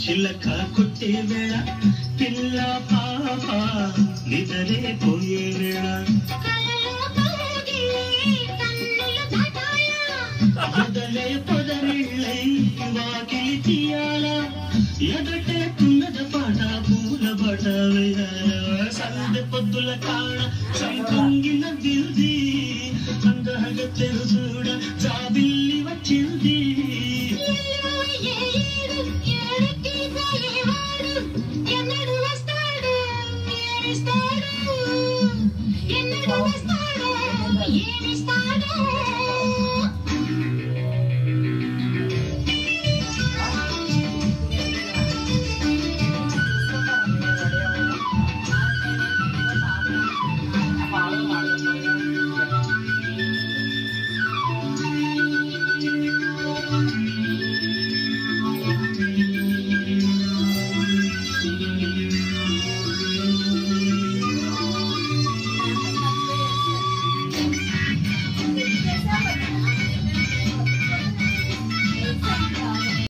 చిలక కొట్టే వేళ పిల్ల పాప నిదరే పోయే వేళ మొదలే పొదరిళ్ళై వాకిలి తీయాల ఎదటే తున్నద పాట పూల బట వేయాల సందె పొద్దుల కాడ సంపొంగిన బిల్ది అందహగ తెలుసుడ జాబిల్లి వచ్చింది